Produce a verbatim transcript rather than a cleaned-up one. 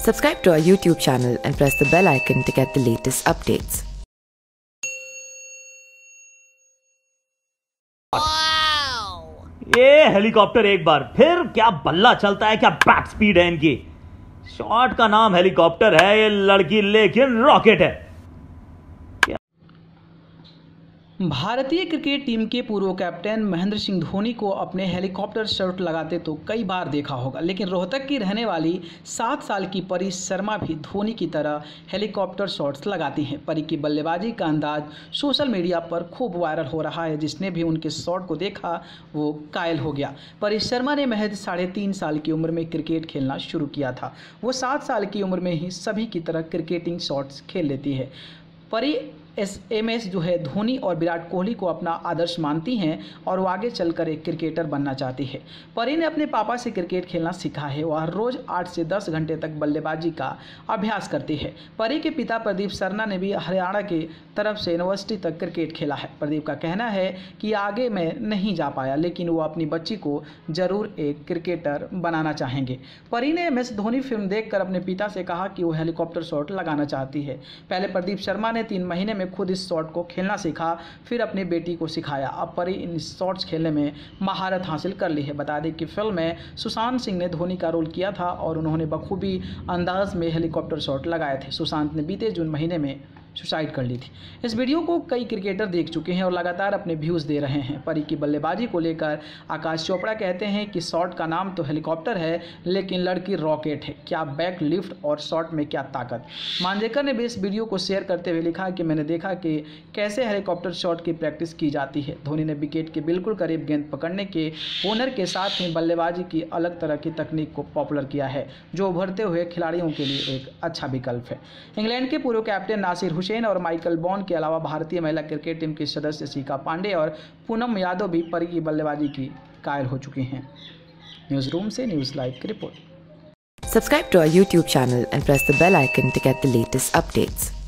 Subscribe to our YouTube channel and press the bell icon to get the latest updates. ये helicopter एक बार फिर क्या बल्ला चलता है, क्या बैट स्पीड है इनकी। शॉट का नाम हेलीकॉप्टर है, ये लड़की लेकिन रॉकेट है। भारतीय क्रिकेट टीम के पूर्व कैप्टन महेंद्र सिंह धोनी को अपने हेलीकॉप्टर शॉट लगाते तो कई बार देखा होगा, लेकिन रोहतक की रहने वाली सात साल की परी शर्मा भी धोनी की तरह हेलीकॉप्टर शॉट्स लगाती हैं। परी की बल्लेबाजी का अंदाज सोशल मीडिया पर खूब वायरल हो रहा है। जिसने भी उनके शॉट को देखा वो कायल हो गया। परी शर्मा ने महज साढ़े तीन साल की उम्र में क्रिकेट खेलना शुरू किया था। वो सात साल की उम्र में ही सभी की तरह क्रिकेटिंग शॉट्स खेल लेती है। परी एस एम एस जो है धोनी और विराट कोहली को अपना आदर्श मानती हैं और वो आगे चलकर एक क्रिकेटर बनना चाहती है। परी ने अपने पापा से क्रिकेट खेलना सीखा है। वह रोज़ आठ से दस घंटे तक बल्लेबाजी का अभ्यास करती है। परी के पिता प्रदीप सरना ने भी हरियाणा की तरफ से यूनिवर्सिटी तक क्रिकेट खेला है। प्रदीप का कहना है कि आगे मैं नहीं जा पाया, लेकिन वो अपनी बच्ची को ज़रूर एक क्रिकेटर बनाना चाहेंगे। परी ने एम एस धोनी फिल्म देखकर अपने पिता से कहा कि वो हेलीकॉप्टर शॉट लगाना चाहती है। पहले प्रदीप शर्मा ने तीन महीने में खुद इस शॉट को खेलना सीखा, फिर अपनी बेटी को सिखाया। अब परी इन शॉट्स खेलने में महारत हासिल कर ली है। बता दें कि फिल्म में सुशांत सिंह ने धोनी का रोल किया था और उन्होंने बखूबी अंदाज में हेलीकॉप्टर शॉट लगाए थे। सुशांत ने बीते जून महीने में सुसाइड कर ली थी। इस वीडियो को कई क्रिकेटर देख चुके हैं और लगातार अपने व्यूज़ दे रहे हैं। परी की बल्लेबाजी को लेकर आकाश चोपड़ा कहते हैं कि शॉट का नाम तो हेलीकॉप्टर है, लेकिन लड़की रॉकेट है। क्या बैक लिफ्ट और शॉट में क्या ताकत। मांजरेकर ने भी इस वीडियो को शेयर करते हुए लिखा कि मैंने देखा कि कैसे हेलीकॉप्टर शॉट की प्रैक्टिस की जाती है। धोनी ने विकेट के बिल्कुल करीब गेंद पकड़ने के हुनर के साथ ही बल्लेबाजी की अलग तरह की तकनीक को पॉपुलर किया है, जो उभरते हुए खिलाड़ियों के लिए एक अच्छा विकल्प है। इंग्लैंड के पूर्व कैप्टन नासिर हुसैन और माइकल बॉन के अलावा भारतीय महिला क्रिकेट टीम के सदस्य शिखा पांडे और पूनम यादव भी परी की बल्लेबाजी की कायल हो चुकी हैं। न्यूज़ रूम से न्यूज़ लाइव की report. Subscribe to our YouTube channel and press the bell icon to get the latest updates.